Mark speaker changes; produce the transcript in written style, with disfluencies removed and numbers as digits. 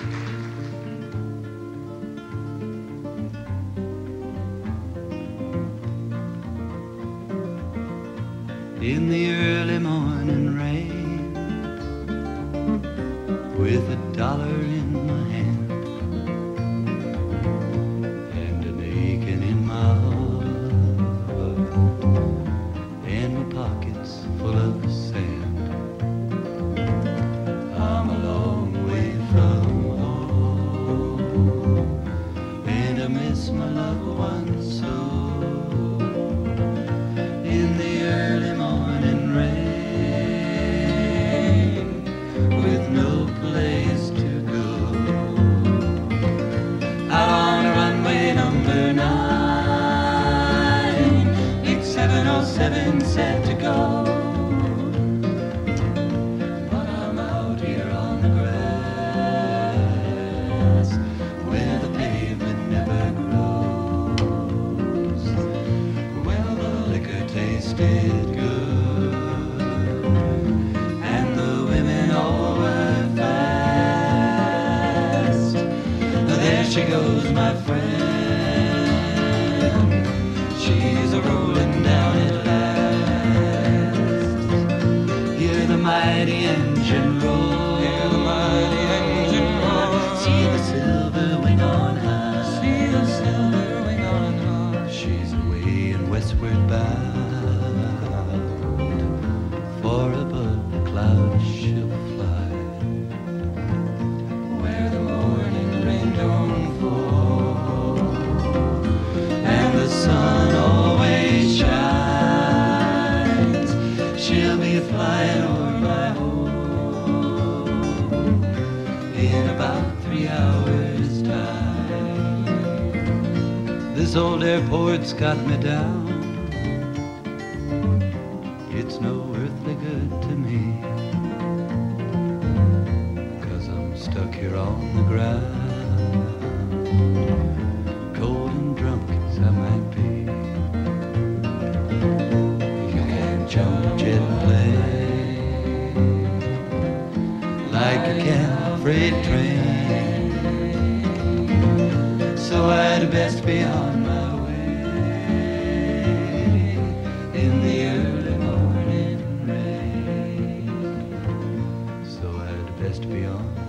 Speaker 1: In the early morning rain, with $1 in my hand and an aching in my heart, and my pockets full of sand. I'm a long way from home, and I miss my loved ones so. In the early morning rain, with no place to go, out on runway number 9, Big 707 set to go. But I'm out here on the grass, where the pavement never grows. Well, the liquor tasted good, and the women all were fast. There she goes, my friend, she's a-rolling down at last. Hear the mighty engine roar, hear the mighty engine roar. See the silver wing on high, see the silver wing on high. She's away and westward bound, for above the clouds she'll fly, where the morning rain don't fall, and the sun always shines. She'll be flying over my home in about 3 hours' time. This old airport's got me down. It's no earthly good to me, 'cause I'm stuck here on the ground, cold and drunk as I might be. You can't jump a jet plane like you can a freight train, so I'd best be on my way in the early morning rain. So I'd best be on